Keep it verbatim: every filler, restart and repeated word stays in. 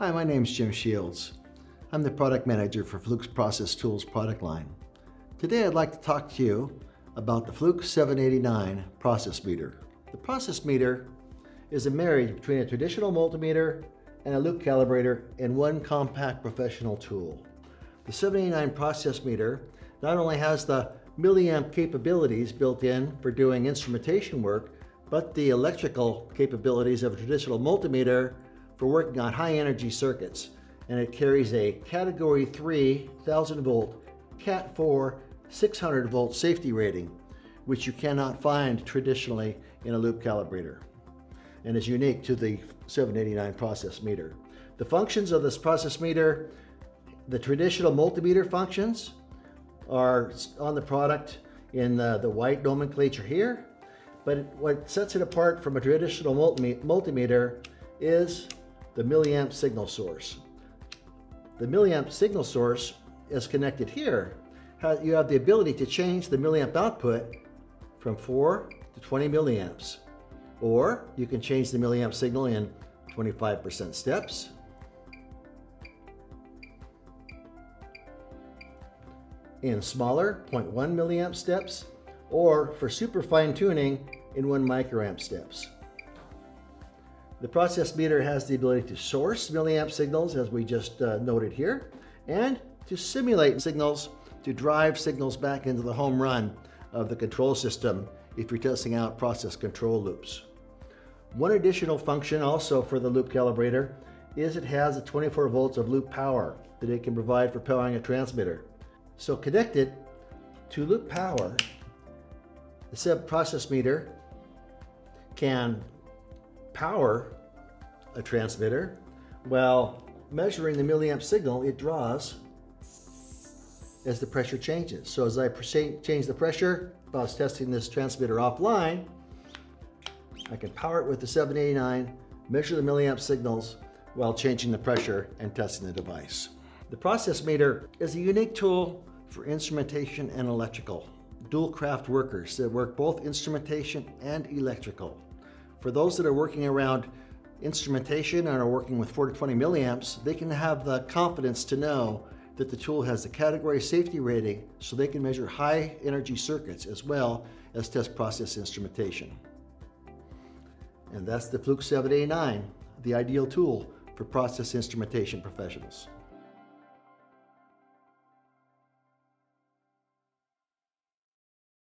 Hi, my name is Jim Shields. I'm the product manager for Fluke's Process Tools product line. Today I'd like to talk to you about the Fluke seven eighty-nine process meter. The process meter is a marriage between a traditional multimeter and a loop calibrator in one compact professional tool. The seven eighty-nine process meter not only has the milliamp capabilities built in for doing instrumentation work, but the electrical capabilities of a traditional multimeter for working on high energy circuits. And it carries a category three one thousand volt cat four six hundred volt safety rating, which you cannot find traditionally in a loop calibrator, and is unique to the seven eighty-nine process meter. The functions of this process meter, the traditional multimeter functions, are on the product in the, the white nomenclature here, but what sets it apart from a traditional multimeter is the milliamp signal source. The milliamp signal source is connected here. You have the ability to change the milliamp output from four to twenty milliamps, or you can change the milliamp signal in twenty-five percent steps, in smaller zero point one milliamp steps, or for super fine tuning in one microamp steps. The process meter has the ability to source milliamp signals, as we just uh, noted here, and to simulate signals to drive signals back into the home run of the control system if you're testing out process control loops. One additional function also for the loop calibrator is it has a twenty-four volts of loop power that it can provide for powering a transmitter. So connected to loop power, the process meter can power a transmitter while measuring the milliamp signal it draws as the pressure changes. So as I change the pressure, if I was testing this transmitter offline, I can power it with the seven eighty-nine, measure the milliamp signals while changing the pressure and testing the device. The process meter is a unique tool for instrumentation and electrical, dual craft workers that work both instrumentation and electrical. For those that are working around instrumentation and are working with four to twenty milliamps, they can have the confidence to know that the tool has the category safety rating so they can measure high energy circuits as well as test process instrumentation. And that's the Fluke seven eighty-nine, the ideal tool for process instrumentation professionals.